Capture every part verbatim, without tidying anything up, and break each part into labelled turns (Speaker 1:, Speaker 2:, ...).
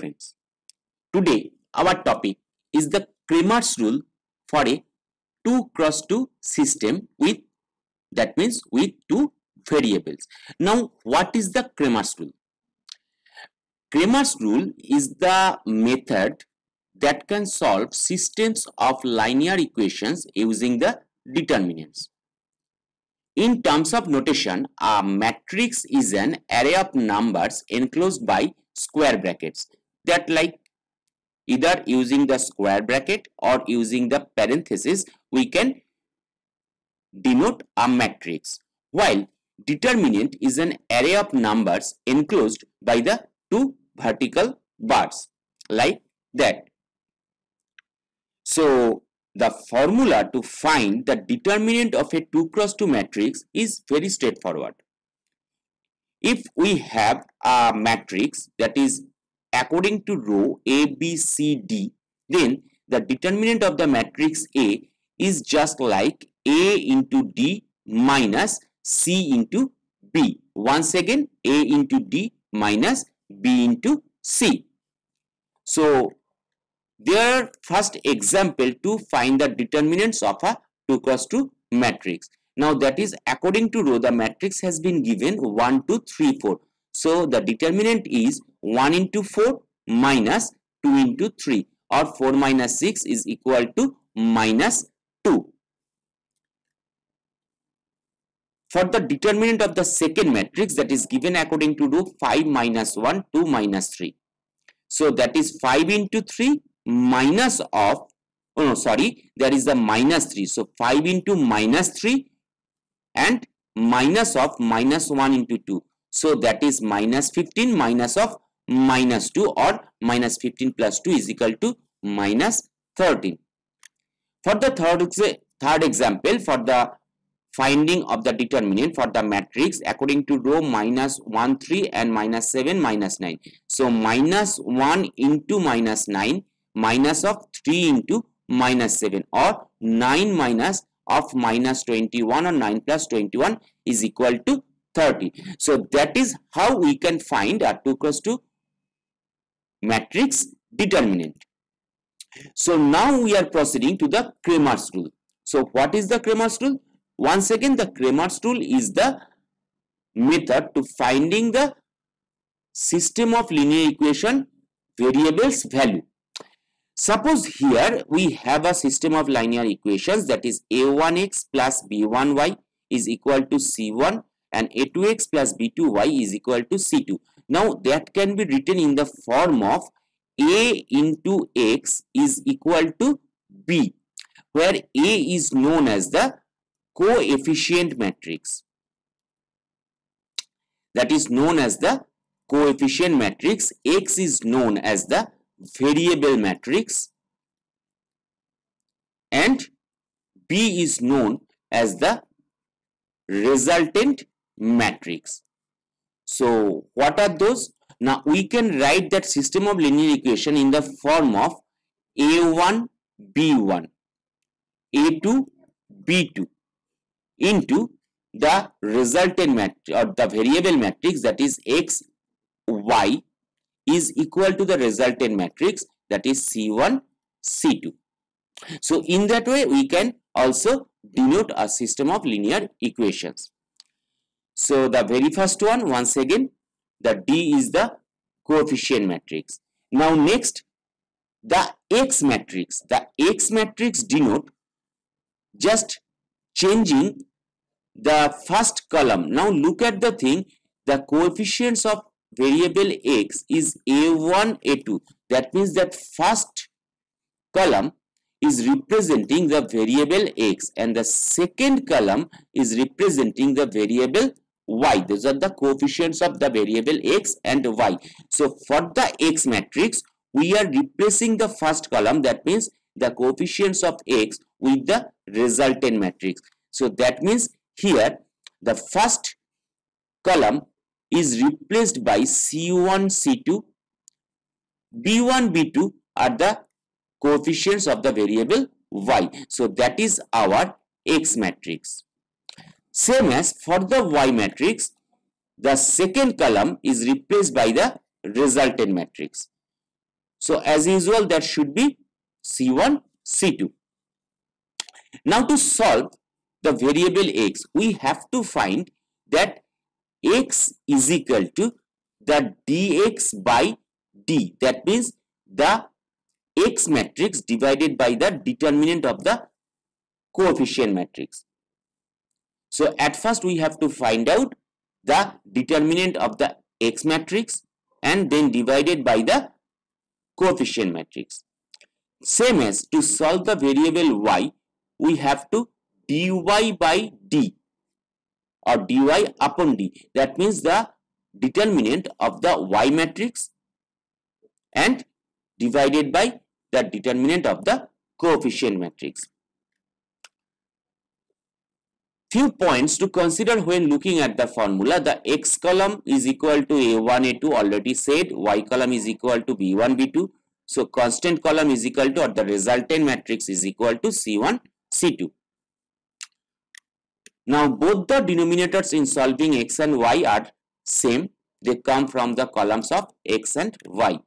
Speaker 1: friends, today our topic is the Cramer's rule for a two cross two system with, that means with two variables. Now what is the Cramer's rule? Cramer's rule is the method that can solve systems of linear equations using the determinants. In terms of notation, a matrix is an array of numbers enclosed by square brackets that, like, either using the square bracket or using the parenthesis, we can denote a matrix, while determinant is an array of numbers enclosed by the two vertical bars, like that. So the formula to find the determinant of a two cross two matrix is very straightforward. If we have a matrix that is according to row A, B, C, D, then the determinant of the matrix A is just like A into D minus C into B. Once again, A into D minus B into C. So their first example to find the determinants of a two cross two matrix. Now that is according to row, the matrix has been given one, two, three, four. So the determinant is one into four minus two into three, or four minus six is equal to minus two. For the determinant of the second matrix, that is given according to row five minus one, two minus three. So that is five into three minus of, oh no, sorry, there is a minus three. So five into minus three and minus of minus one into two. So that is minus fifteen minus of minus two, or minus fifteen plus two is equal to minus thirteen. For the third, third example, for the finding of the determinant for the matrix according to row minus one, three and minus seven, minus nine. So minus one into minus nine minus of three into minus seven, or nine minus of minus twenty-one, or nine plus twenty-one is equal to thirty. So that is how we can find a two cross two matrix determinant. So now we are proceeding to the Cramer's rule. So what is the Cramer's rule? Once again, the Cramer's rule is the method to finding the system of linear equation variables value. Suppose here we have a system of linear equations, that is a one x plus b one y is equal to c one and a two x plus b two y is equal to c two. Now that can be written in the form of a into x is equal to b, where a is known as the coefficient matrix, that is known as the coefficient matrix, x is known as the variable matrix, and b is known as the resultant matrix. So what are those? Now we can write that system of linear equation in the form of a one b one, a two b two into the resultant matrix or the variable matrix, that is x y is equal to the resultant matrix, that is c one c two. So in that way we can also denote a system of linear equations. So the very first one, once again, the D is the coefficient matrix. Now next, the X matrix. The X matrix denote just changing the first column. Now look at the thing, the coefficients of variable X is a one, a two. That means that first column is representing the variable X and the second column is representing the variable Y. Those are the coefficients of the variable X and Y. So for the X matrix, we are replacing the first column, that means the coefficients of X, with the resultant matrix. So that means here the first column is replaced by c one, c two, b one, b two are the coefficients of the variable Y. So that is our X matrix. Same as for the Y matrix, the second column is replaced by the resultant matrix. So as usual, that should be C one, C two. Now to solve the variable x, we have to find that x is equal to the dx by d. That means the x matrix divided by the determinant of the coefficient matrix. So at first we have to find out the determinant of the x matrix and then divided by the coefficient matrix. Same as to solve the variable y, we have to dy by d or dy upon d. That means the determinant of the y matrix and divided by the determinant of the coefficient matrix. Few points to consider when looking at the formula. The x column is equal to a one, a two, already said. Y column is equal to b one, b two. So constant column is equal to, or the resultant matrix is equal to c one, c two. Now both the denominators in solving x and y are same. They come from the columns of x and y.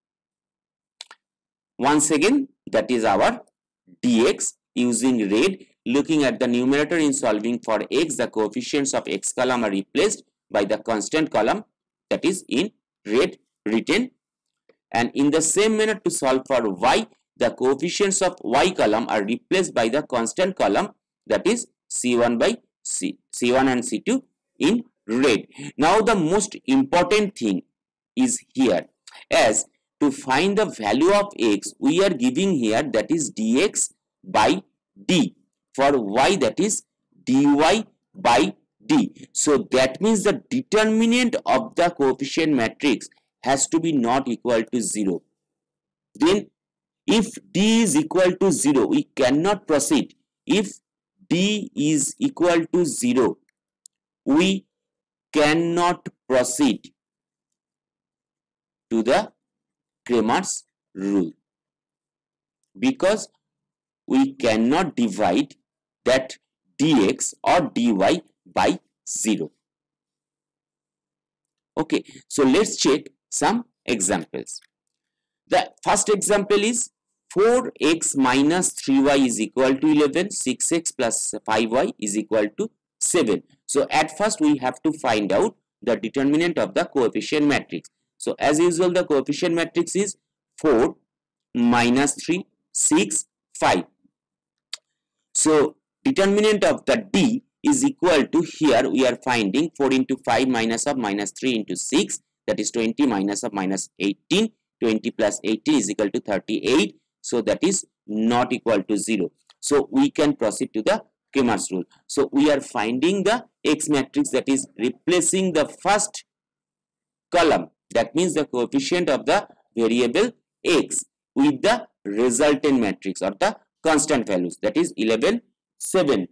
Speaker 1: Once again, that is our dx using red. Looking at the numerator in solving for x, the coefficients of x column are replaced by the constant column, that is in red written. And in the same manner to solve for y, the coefficients of y column are replaced by the constant column, that is c one by c, c one and c two in red. Now the most important thing is here, as to find the value of x, we are giving here that is dx by d. For y, that is dy by d. So that means the determinant of the coefficient matrix has to be not equal to zero. Then if d is equal to zero, we cannot proceed. If d is equal to zero, we cannot proceed to the Cramer's rule, because we cannot divide that dx or dy by zero. Okay, so let's check some examples. The first example is four x minus three y is equal to eleven, six x plus five y is equal to seven. So at first we have to find out the determinant of the coefficient matrix. So as usual, the coefficient matrix is four minus three, six, five. So determinant of the d is equal to, here we are finding four into five minus of minus three into six, that is twenty, minus of minus eighteen, twenty plus eighteen is equal to thirty-eight. So that is not equal to zero. So we can proceed to the Cramer's rule. So we are finding the x matrix, that is replacing the first column, that means the coefficient of the variable x, with the resultant matrix or the constant values, that is eleven, seven.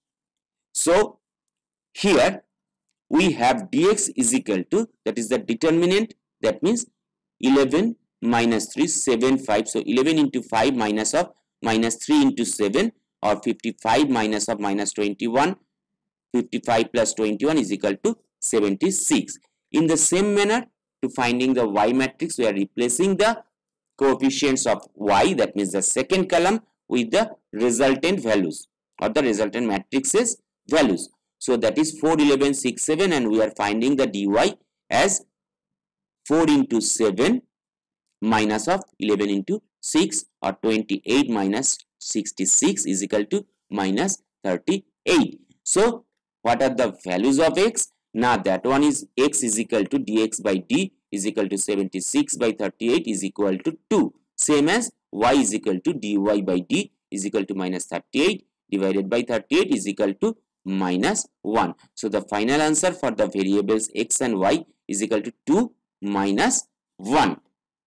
Speaker 1: So here we have dx is equal to, that is the determinant, that means eleven minus three, seven, five. So eleven into five minus of minus three into seven, or fifty-five minus of minus twenty-one, fifty-five plus twenty-one is equal to seventy-six. In the same manner, to finding the y matrix, we are replacing the coefficients of y, that means the second column, with the resultant values or the resultant matrices values. So that is four, eleven, six, seven, and we are finding the dy as four into seven minus of eleven into six, or twenty-eight minus sixty-six is equal to minus thirty-eight. So what are the values of x? Now that one is x is equal to dx by d is equal to seventy-six by thirty-eight is equal to two. Same as y is equal to dy by d is equal to minus thirty-eight divided by thirty-eight is equal to minus one. So the final answer for the variables x and y is equal to two minus one.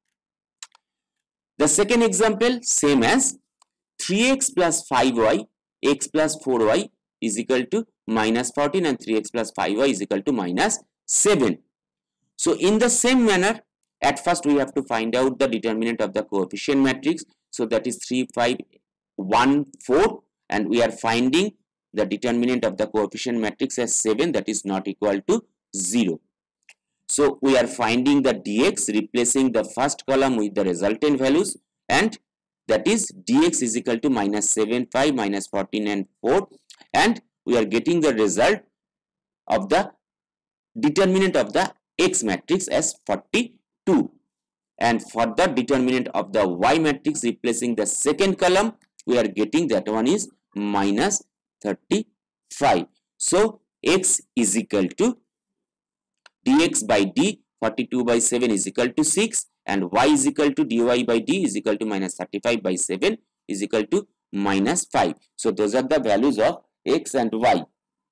Speaker 1: The second example, same as three x plus five y, x plus four y is equal to minus fourteen, and three x plus five y is equal to minus seven. So in the same manner, at first we have to find out the determinant of the coefficient matrix. So that is three, five, one, four, and we are finding the determinant of the coefficient matrix as seven, that is not equal to zero. So we are finding the dx, replacing the first column with the resultant values, and that is dx is equal to minus seven, five, minus fourteen and four, and we are getting the result of the determinant of the x matrix as forty-two. And for the determinant of the y matrix, replacing the second column, we are getting that one is minus thirty-five. So x is equal to dx by d, forty-two by seven is equal to six, and y is equal to dy by d is equal to minus thirty-five by seven is equal to minus five. So those are the values of x and y.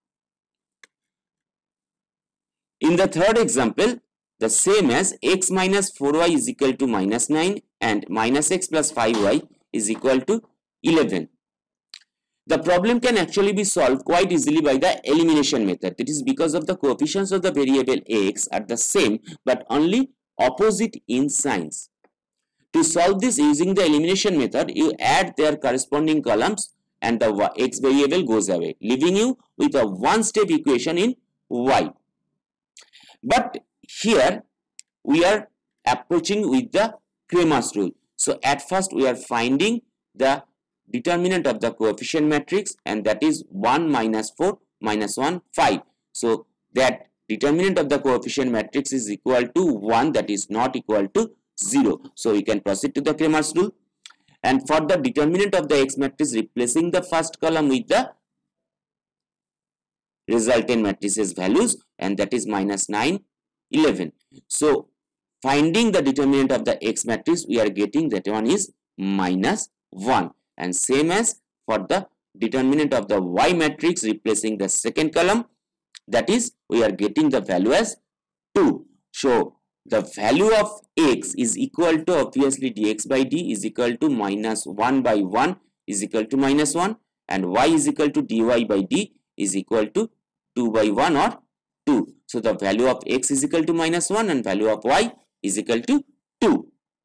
Speaker 1: In the third example, the same as x minus four y is equal to minus nine and minus x plus five y is equal to eleven. The problem can actually be solved quite easily by the elimination method. That is because of the coefficients of the variable x are the same but only opposite in signs. To solve this using the elimination method, you add their corresponding columns and the x variable goes away, leaving you with a one-step equation in y. But here we are approaching with the Cramer's rule. So at first we are finding the determinant of the coefficient matrix, and that is one minus four minus one, five. So that determinant of the coefficient matrix is equal to one, that is not equal to zero. So we can proceed to the Cramer's rule. And for the determinant of the x matrix, replacing the first column with the resultant matrices values, and that is minus nine, eleven. So finding the determinant of the x matrix, we are getting that one is minus one. And same as for the determinant of the y matrix, replacing the second column, that is we are getting the value as two. So the value of x is equal to obviously dx by d is equal to minus one by one is equal to minus one, and y is equal to dy by d is equal to two by one or two. So the value of x is equal to minus one and value of y is equal to two.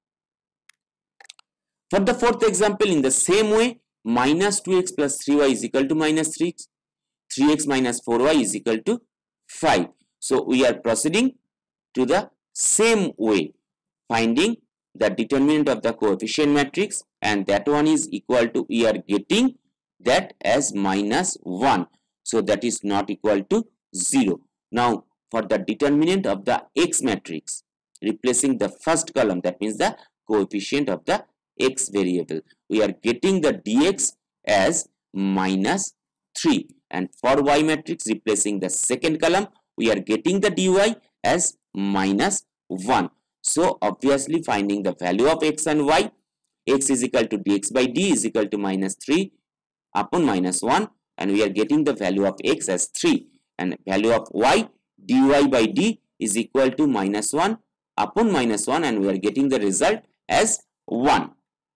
Speaker 1: For the fourth example, in the same way, minus two x plus three y is equal to minus three x, three x minus four y is equal to five. So we are proceeding to the same way, finding the determinant of the coefficient matrix, and that one is equal to, we are getting that as minus one. So that is not equal to zero. Now for the determinant of the x matrix, replacing the first column, that means the coefficient of the x variable, we are getting the dx as minus three, and for y matrix, replacing the second column, we are getting the dy as minus one. So obviously finding the value of x and y, x is equal to dx by d is equal to minus three upon minus one, and we are getting the value of x as three, and value of y, dy by d is equal to minus one upon minus one, and we are getting the result as one.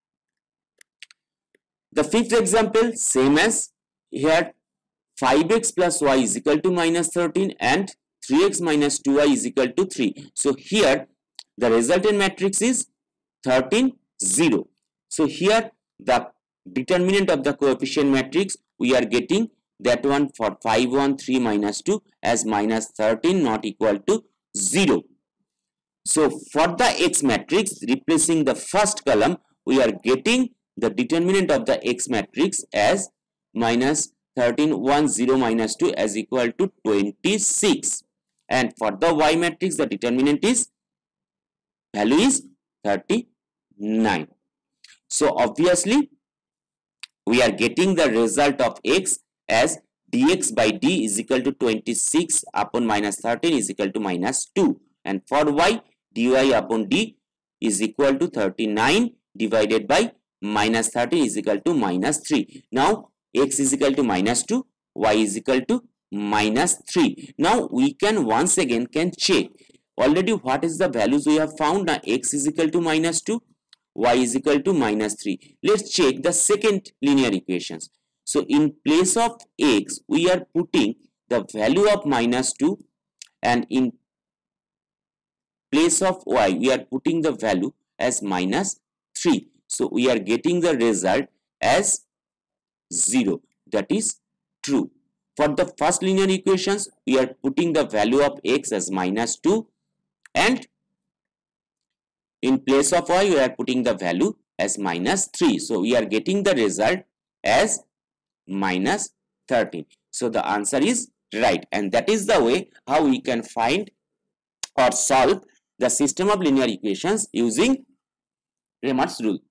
Speaker 1: The fifth example, same as here, five x plus y is equal to minus thirteen and three x minus two y is equal to three. So here the resultant matrix is thirteen, zero. So here the determinant of the coefficient matrix, we are getting that one for five, one, three minus two as minus thirteen, not equal to zero. So for the x matrix, replacing the first column, we are getting the determinant of the x matrix as minus thirteen, one, zero minus two as equal to twenty-six. And for the y matrix, the determinant is, value is thirty-nine. So obviously we are getting the result of x as dx by d is equal to twenty-six upon minus thirteen is equal to minus two, and for y, dy upon d is equal to thirty-nine divided by minus thirteen is equal to minus three. Now x is equal to minus two, y is equal to minus three. Now we can once again can check already what is the values we have found. Now x is equal to minus two, y is equal to minus three. Let's check the second linear equations. So in place of x, we are putting the value of minus two, and in place of y, we are putting the value as minus three. So we are getting the result as zero. That is true. For the first linear equations, we are putting the value of x as minus two, and in place of y we are putting the value as minus three. So we are getting the result as minus thirteen. So the answer is right, and that is the way how we can find or solve the system of linear equations using Cramer's rule.